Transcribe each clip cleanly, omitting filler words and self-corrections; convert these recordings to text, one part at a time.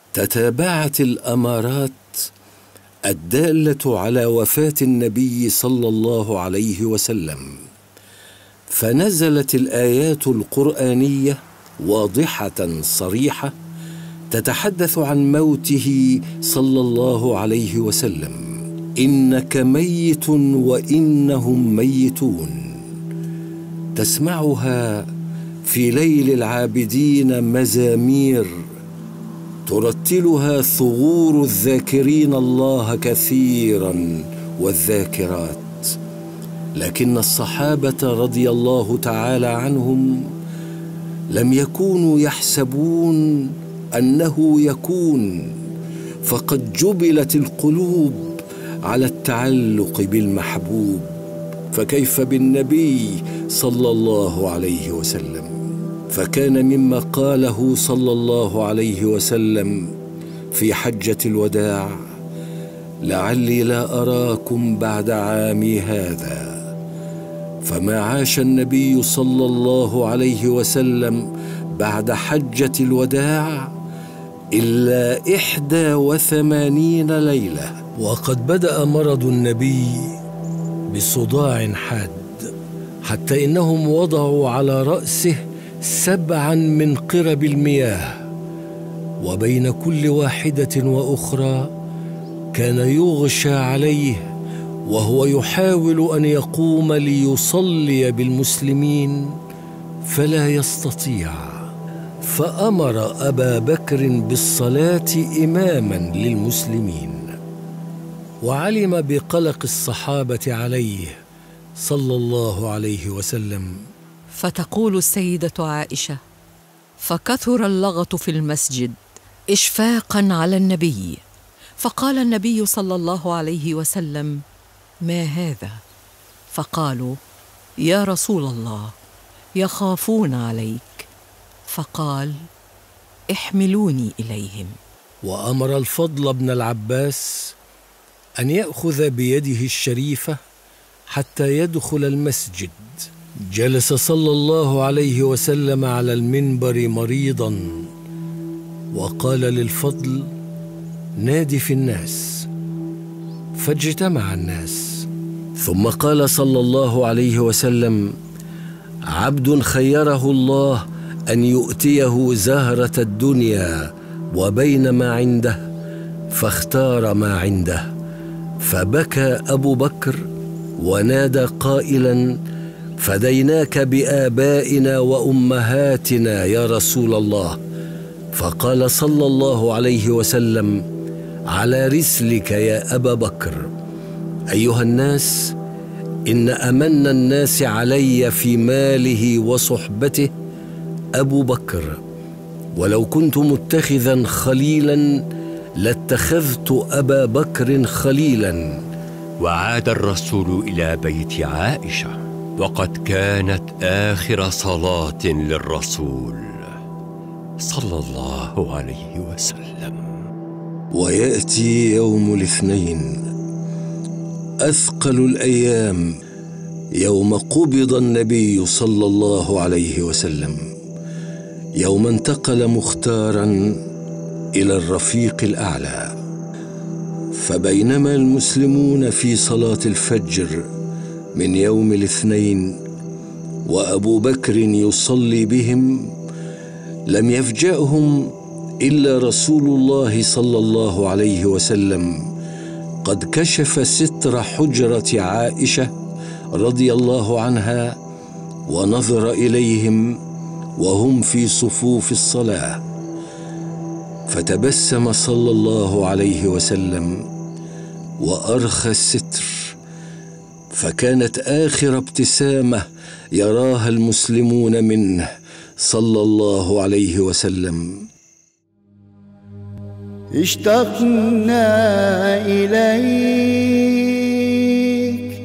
تتابعت الأمارات الدالة على وفاة النبي صلى الله عليه وسلم، فنزلت الآيات القرآنية واضحة صريحة تتحدث عن موته صلى الله عليه وسلم: إنك ميت وإنهم ميتون. تسمعها في ليل العابدين مزامير ترتلها ثغور الذاكرين الله كثيرا والذاكرات، لكن الصحابة رضي الله تعالى عنهم لم يكونوا يحسبون أنه يكون، فقد جبلت القلوب على التعلق بالمحبوب، فكيف بالنبي صلى الله عليه وسلم؟ فكان مما قاله صلى الله عليه وسلم في حجة الوداع: لعلي لا أراكم بعد عامي هذا. فما عاش النبي صلى الله عليه وسلم بعد حجة الوداع إلا 81 ليلة. وقد بدأ مرض النبي بصداع حاد، حتى إنهم وضعوا على رأسه 7 من قرب المياه، وبين كل واحدة وأخرى كان يغشى عليه وهو يحاول أن يقوم ليصلي بالمسلمين فلا يستطيع، فأمر أبا بكر بالصلاة إماماً للمسلمين. وعلم بقلق الصحابة عليه صلى الله عليه وسلم. فتقول السيدة عائشة: فكثر اللغط في المسجد إشفاقاً على النبي، فقال النبي صلى الله عليه وسلم: ما هذا؟ فقالوا: يا رسول الله، يخافون عليك. فقال: احملوني إليهم. وأمر الفضل بن العباس أن يأخذ بيده الشريفة حتى يدخل المسجد. جلس صلى الله عليه وسلم على المنبر مريضاً، وقال للفضل: نادي في الناس. فاجتمع الناس، ثم قال صلى الله عليه وسلم: عبد خيره الله أن يؤتيه زهرة الدنيا وبين ما عنده، فاختار ما عنده. فبكى أبو بكر ونادى قائلاً: فديناك بآبائنا وأمهاتنا يا رسول الله. فقال صلى الله عليه وسلم: على رسلك يا أبا بكر. أيها الناس، إن أمن الناس علي في ماله وصحبته أبو بكر، ولو كنت متخذا خليلا لاتخذت أبا بكر خليلا. وعاد الرسول إلى بيت عائشة، وقد كانت آخر صلاة للرسول صلى الله عليه وسلم. ويأتي يوم الاثنين أثقل الأيام، يوم قبض النبي صلى الله عليه وسلم، يوم انتقل مختاراً إلى الرفيق الأعلى. فبينما المسلمون في صلاة الفجر من يوم الاثنين وأبو بكر يصلي بهم، لم يفجأهم إلا رسول الله صلى الله عليه وسلم قد كشف ستر حجرة عائشة رضي الله عنها ونظر إليهم وهم في صفوف الصلاة، فتبسم صلى الله عليه وسلم وأرخى الستر، فكانت آخر ابتسامة يراها المسلمون منه صلى الله عليه وسلم. اشتقنا إليك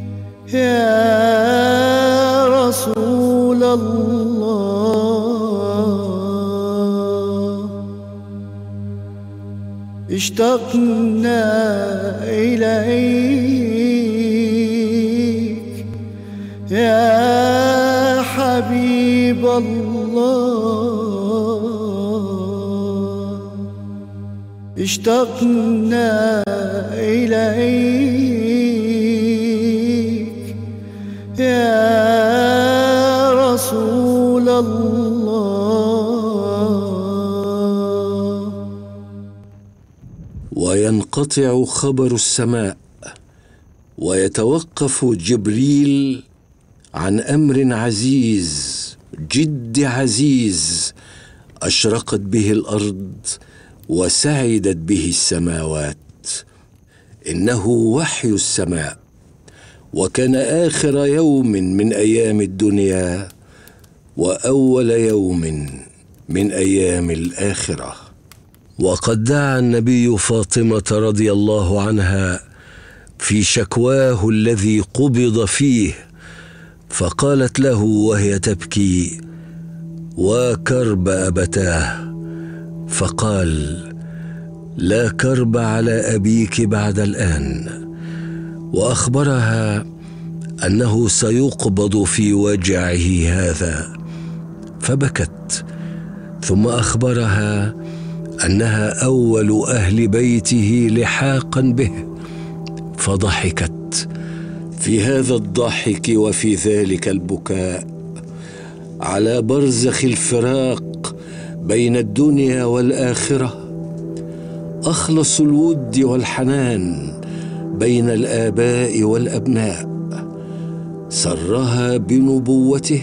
يا رسول الله، اشتقنا إليك يا حبيب الله. اشتقنا إليك يا رسول الله. وينقطع خبر السماء ويتوقف جبريل عن أمر عزيز جد عزيز أشرقت به الأرض وسعدت به السماوات. إنه وحي السماء، وكان آخر يوم من أيام الدنيا وأول يوم من أيام الآخرة. وقد دعا النبي فاطمة رضي الله عنها في شكواه الذي قبض فيه، فقالت له وهي تبكي: وكرب أبتاه. فقال: لا كرب على أبيك بعد الآن. وأخبرها أنه سيقبض في وجعه هذا، فبكت. ثم أخبرها أنها أول أهل بيته لحاقا به، فضحكت. في هذا الضحك وفي ذلك البكاء على برزخ الفراق بين الدنيا والآخرة أخلص الود والحنان بين الآباء والأبناء. سرها بنبوته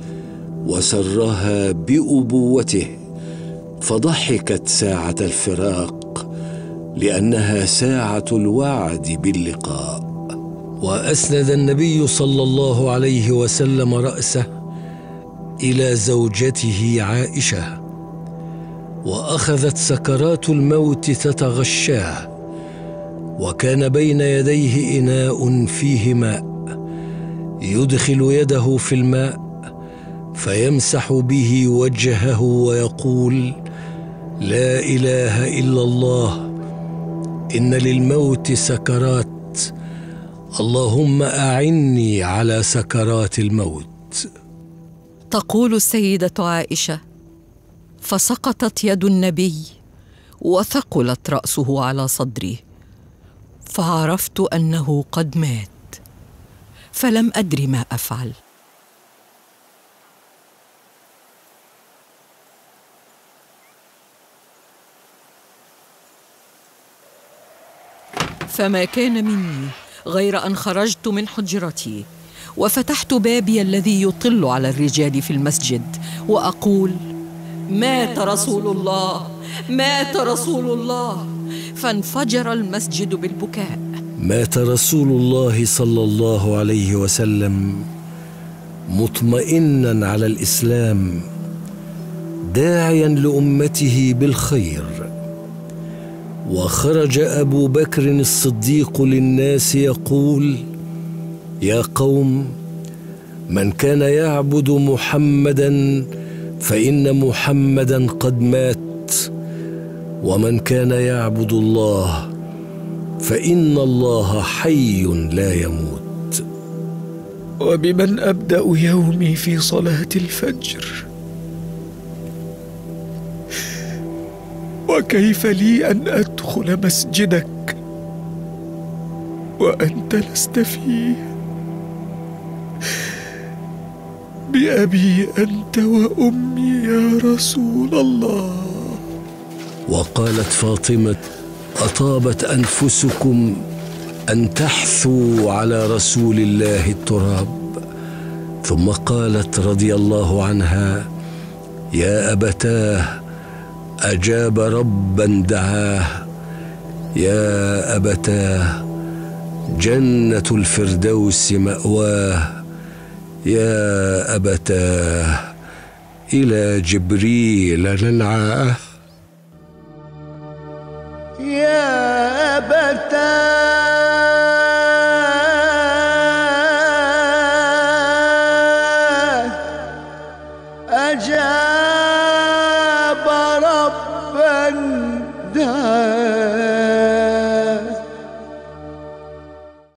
وسرها بأبوته، فضحكت ساعة الفراق لأنها ساعة الوعد باللقاء. وأسند النبي صلى الله عليه وسلم رأسه إلى زوجته عائشة، وأخذت سكرات الموت تتغشاه، وكان بين يديه إناء فيه ماء، يدخل يده في الماء فيمسح به وجهه ويقول: لا إله إلا الله، إن للموت سكرات، اللهم أعني على سكرات الموت. تقول السيدة عائشة: فسقطت يد النبي وثقلت رأسه على صدري، فعرفت أنه قد مات، فلم أدر ما أفعل. فما كان مني غير أن خرجت من حجرتي وفتحت بابي الذي يطل على الرجال في المسجد وأقول: مات رسول الله، مات رسول الله، فانفجر المسجد بالبكاء. مات رسول الله صلى الله عليه وسلم مطمئنا على الإسلام، داعيا لأمته بالخير. وخرج أبو بكر الصديق للناس يقول: يا قوم، من كان يعبد محمدا فإن محمدا قد مات، ومن كان يعبد الله فإن الله حي لا يموت. وبمن أبدأ يومي في صلاة الفجر؟ وكيف لي أن أدخل مسجدك وأنت لست فيه؟ بأبي أنت وأمي يا رسول الله. وقالت فاطمة: أطابت أنفسكم أن تحثوا على رسول الله التراب. ثم قالت رضي الله عنها: يا أبتاه، أجاب ربا دعاه، يا أبتاه، جنة الفردوس مأواه، يا أبتاه، إلى جبريل ننعاه. يا أبتاه